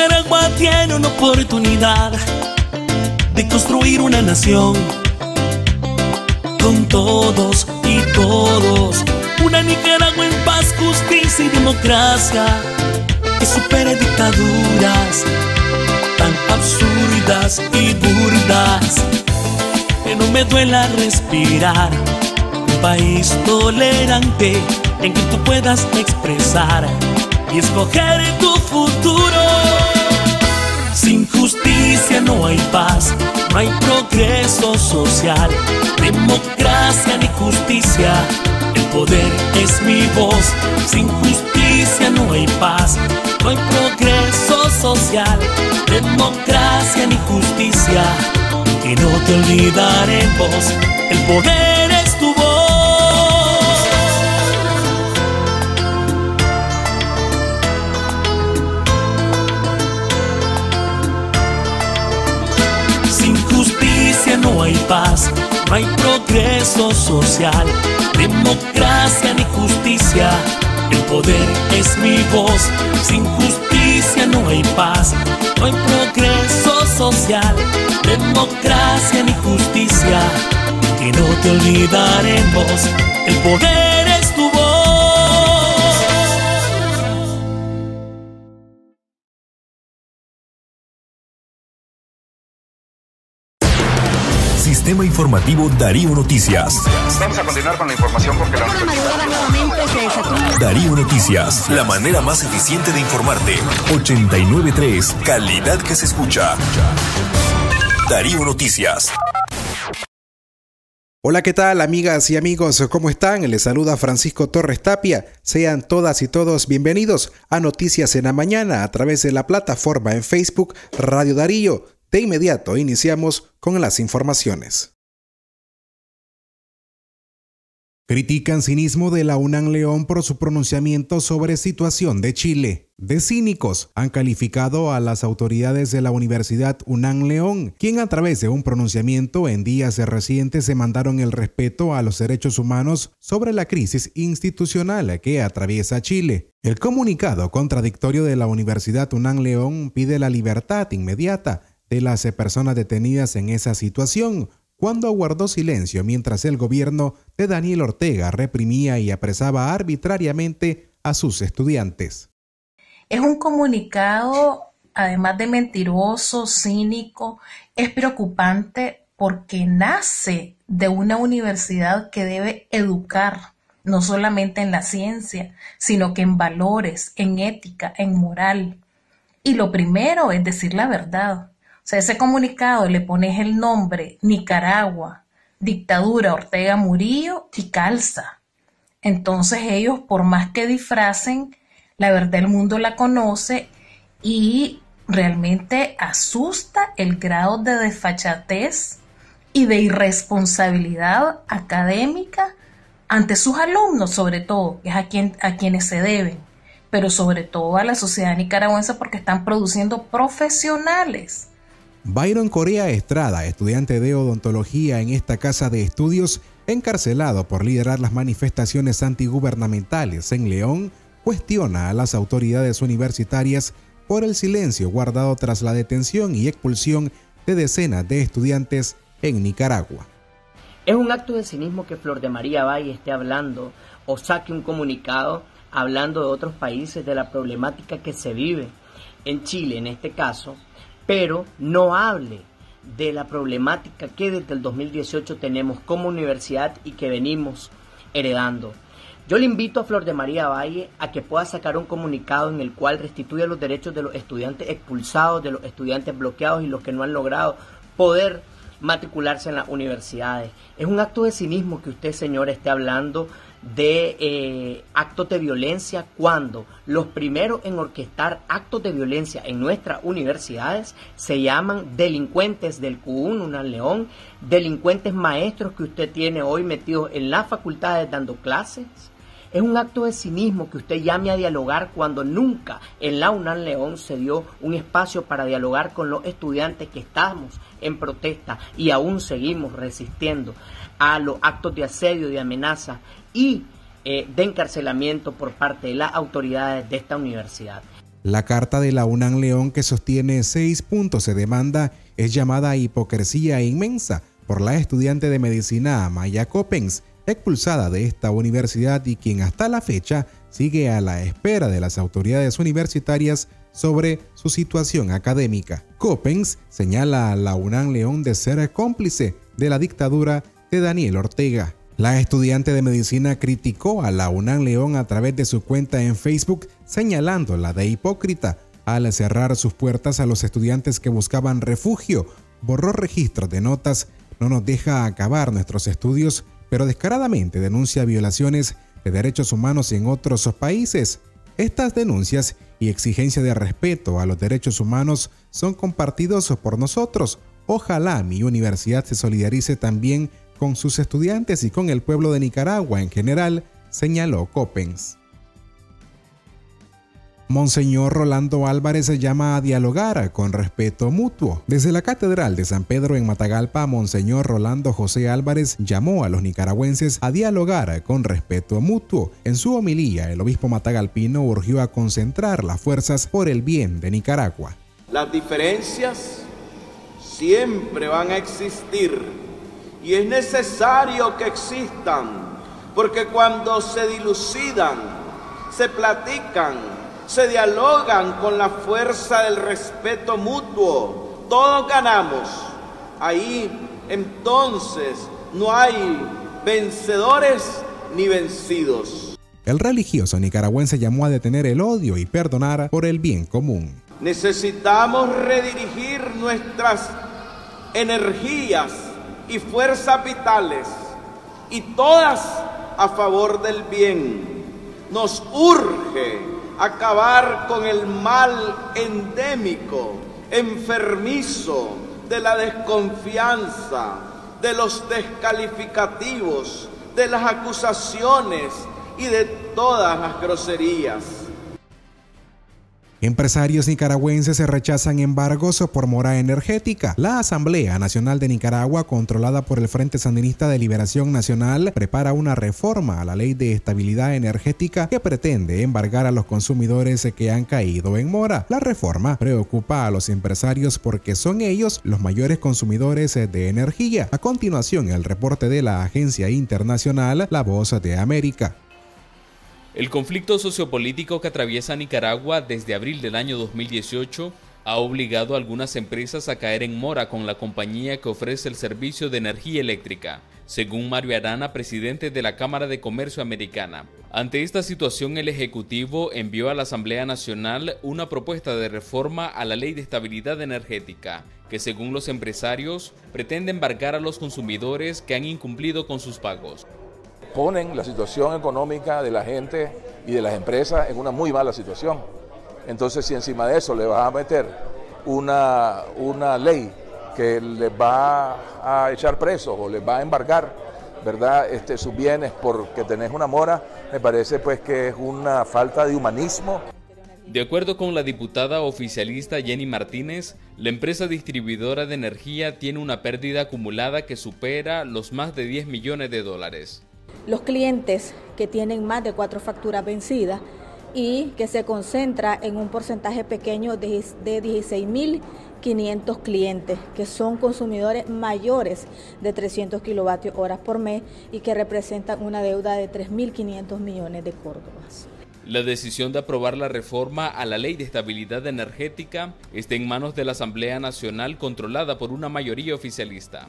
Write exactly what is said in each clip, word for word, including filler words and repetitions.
Nicaragua tiene una oportunidad de construir una nación con todos y todos. Una Nicaragua en paz, justicia y democracia que supere dictaduras tan absurdas y burdas. Que no me duela respirar. Un país tolerante en que tú puedas expresar y escoger tu futuro. Sin justicia no hay paz, no hay progreso social, democracia ni justicia, el poder es mi voz. Sin justicia no hay paz, no hay progreso social, democracia ni justicia, que no te olvidaremos, el poder es tu voz. Sin justicia no hay paz, no hay progreso social, democracia ni justicia, el poder es mi voz. Sin justicia no hay paz, no hay progreso social, democracia ni justicia, que no te olvidaremos, el poder es tu voz. Sistema Informativo Darío Noticias. Vamos a continuar con la información porque la universidad... Darío Noticias, la manera más eficiente de informarte. ochenta y nueve punto tres, calidad que se escucha. Darío Noticias. Hola, ¿qué tal, amigas y amigos? ¿Cómo están? Les saluda Francisco Torres Tapia. Sean todas y todos bienvenidos a Noticias en la Mañana a través de la plataforma en Facebook Radio Darío. De inmediato iniciamos con las informaciones. Critican cinismo de la UNAM León por su pronunciamiento sobre situación de Chile. De cínicos han calificado a las autoridades de la Universidad UNAM León, quien a través de un pronunciamiento en días recientes demandaron el respeto a los derechos humanos sobre la crisis institucional que atraviesa Chile. El comunicado contradictorio de la Universidad UNAM León pide la libertad inmediata de las personas detenidas en esa situación, cuando guardó silencio mientras el gobierno de Daniel Ortega reprimía y apresaba arbitrariamente a sus estudiantes. Es un comunicado, además de mentiroso, cínico, es preocupante porque nace de una universidad que debe educar, no solamente en la ciencia, sino que en valores, en ética, en moral. Y lo primero es decir la verdad. O sea, ese comunicado le pones el nombre Nicaragua, dictadura Ortega Murillo y calza. Entonces ellos, por más que disfracen, la verdad el mundo la conoce y realmente asusta el grado de desfachatez y de irresponsabilidad académica ante sus alumnos, sobre todo, que es a, quien, a quienes se deben, pero sobre todo a la sociedad nicaragüense porque están produciendo profesionales. Byron Correa Estrada, estudiante de odontología en esta casa de estudios, encarcelado por liderar las manifestaciones antigubernamentales en León, cuestiona a las autoridades universitarias por el silencio guardado tras la detención y expulsión de decenas de estudiantes en Nicaragua. Es un acto de cinismo que Flor de María Valle esté hablando o saque un comunicado hablando de otros países, de la problemática que se vive en Chile en este caso, pero no hable de la problemática que desde el dos mil dieciocho tenemos como universidad y que venimos heredando. Yo le invito a Flor de María Valle a que pueda sacar un comunicado en el cual restituya los derechos de los estudiantes expulsados, de los estudiantes bloqueados y los que no han logrado poder matricularse en las universidades. Es un acto de cinismo que usted, señora, esté hablando de eh, actos de violencia cuando los primeros en orquestar actos de violencia en nuestras universidades se llaman delincuentes del Q uno UNAM León, delincuentes maestros que usted tiene hoy metidos en las facultades dando clases. Es un acto de cinismo que usted llame a dialogar cuando nunca en la UNAM León se dio un espacio para dialogar con los estudiantes que estamos en protesta y aún seguimos resistiendo a los actos de asedio, de amenaza y eh, de encarcelamiento por parte de las autoridades de esta universidad. La carta de la UNAM León, que sostiene seis puntos de demanda, es llamada hipocresía inmensa por la estudiante de medicina Maya Coppens, expulsada de esta universidad y quien hasta la fecha sigue a la espera de las autoridades universitarias sobre su situación académica. Coppens señala a la UNAM León de ser cómplice de la dictadura de Daniel Ortega. La estudiante de medicina criticó a la UNAM León a través de su cuenta en Facebook, señalándola de hipócrita al cerrar sus puertas a los estudiantes que buscaban refugio. Borró registros de notas, no nos deja acabar nuestros estudios, pero descaradamente denuncia violaciones de derechos humanos en otros países. Estas denuncias y exigencia de respeto a los derechos humanos son compartidos por nosotros. Ojalá mi universidad se solidarice también con sus estudiantes y con el pueblo de Nicaragua en general, señaló Coppens. Monseñor Rolando Álvarez se llama a dialogar con respeto mutuo. Desde la Catedral de San Pedro en Matagalpa, Monseñor Rolando José Álvarez llamó a los nicaragüenses a dialogar con respeto mutuo. En su homilía, el obispo matagalpino urgió a concentrar las fuerzas por el bien de Nicaragua. Las diferencias siempre van a existir y es necesario que existan, porque cuando se dilucidan, se platican, se dialogan con la fuerza del respeto mutuo, todos ganamos. Ahí entonces no hay vencedores ni vencidos. El religioso nicaragüense llamó a detener el odio y perdonar por el bien común. Necesitamos redirigir nuestras energías y fuerzas vitales, y todas a favor del bien. Nos urge acabar con el mal endémico, enfermizo, de la desconfianza, de los descalificativos, de las acusaciones y de todas las groserías. Empresarios nicaragüenses se rechazan embargos por mora energética. La Asamblea Nacional de Nicaragua, controlada por el Frente Sandinista de Liberación Nacional, prepara una reforma a la Ley de Estabilidad Energética que pretende embargar a los consumidores que han caído en mora. La reforma preocupa a los empresarios porque son ellos los mayores consumidores de energía. A continuación, el reporte de la agencia internacional La Voz de América. El conflicto sociopolítico que atraviesa Nicaragua desde abril del año dos mil dieciocho ha obligado a algunas empresas a caer en mora con la compañía que ofrece el servicio de energía eléctrica, según Mario Arana, presidente de la Cámara de Comercio Americana. Ante esta situación, el Ejecutivo envió a la Asamblea Nacional una propuesta de reforma a la Ley de Estabilidad Energética, que según los empresarios pretende embargar a los consumidores que han incumplido con sus pagos. Ponen la situación económica de la gente y de las empresas en una muy mala situación. Entonces, si encima de eso le vas a meter una, una ley que les va a echar presos o les va a embargar, ¿verdad?, este, sus bienes porque tenés una mora, me parece pues que es una falta de humanismo. De acuerdo con la diputada oficialista Jenny Martínez, la empresa distribuidora de energía tiene una pérdida acumulada que supera los más de diez millones de dólares. Los clientes que tienen más de cuatro facturas vencidas y que se concentra en un porcentaje pequeño de, de dieciséis mil quinientos clientes, que son consumidores mayores de trescientos kilovatios hora por mes y que representan una deuda de tres mil quinientos millones de córdobas. La decisión de aprobar la reforma a la Ley de Estabilidad Energética está en manos de la Asamblea Nacional, controlada por una mayoría oficialista.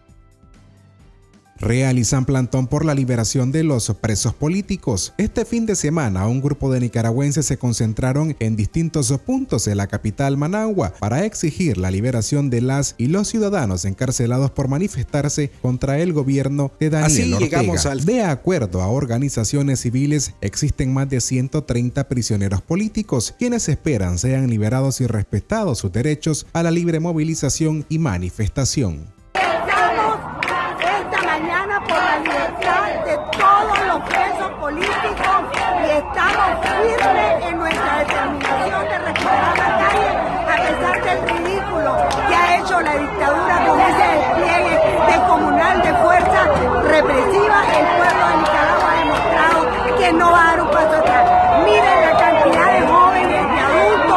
Realizan plantón por la liberación de los presos políticos. Este fin de semana, un grupo de nicaragüenses se concentraron en distintos puntos de la capital Managua para exigir la liberación de las y los ciudadanos encarcelados por manifestarse contra el gobierno de Daniel Así Ortega. Llegamos al... De acuerdo a organizaciones civiles, existen más de ciento treinta prisioneros políticos, quienes esperan sean liberados y respetados sus derechos a la libre movilización y manifestación. Mañana por la libertad de todos los presos políticos y estamos firmes en nuestra determinación de recuperar la calle a pesar del ridículo que ha hecho la dictadura con ese despliegue descomunal de fuerza represiva. El pueblo de Nicaragua ha demostrado que no va a dar un paso atrás. Miren la cantidad de jóvenes, de adultos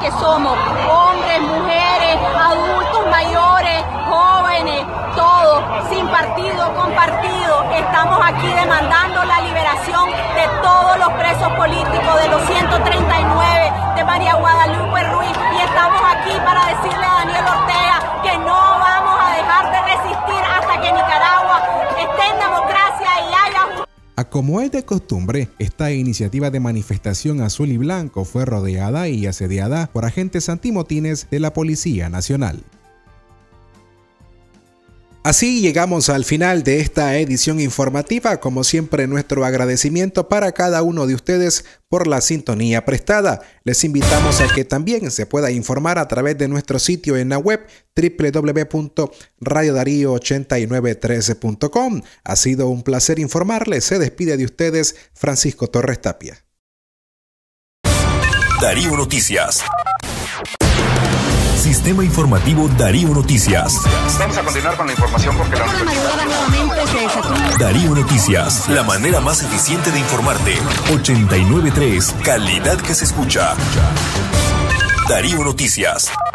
que somos, hombres, mujeres, adultos mayores, jóvenes, todos, sin partido, con partido, estamos aquí demandando la liberación de todos los presos políticos, de los ciento treinta y nueve, de María Guadalupe Ruiz, y estamos aquí para decirle a Daniel Ortega que no vamos a dejar de resistir hasta que Nicaragua esté en democracia y haya... A como es de costumbre, esta iniciativa de manifestación azul y blanco fue rodeada y asediada por agentes antimotines de la Policía Nacional. Así llegamos al final de esta edición informativa. Como siempre, nuestro agradecimiento para cada uno de ustedes por la sintonía prestada. Les invitamos a que también se pueda informar a través de nuestro sitio en la web doble u doble u doble u punto radio darío ochenta y nueve trece punto com. Ha sido un placer informarles. Se despide de ustedes Francisco Torres Tapia. Darío Noticias. Sistema Informativo Darío Noticias. Vamos a continuar con la información porque la universidad... Darío Noticias, la manera más eficiente de informarte. ochenta y nueve punto tres, calidad que se escucha. Darío Noticias.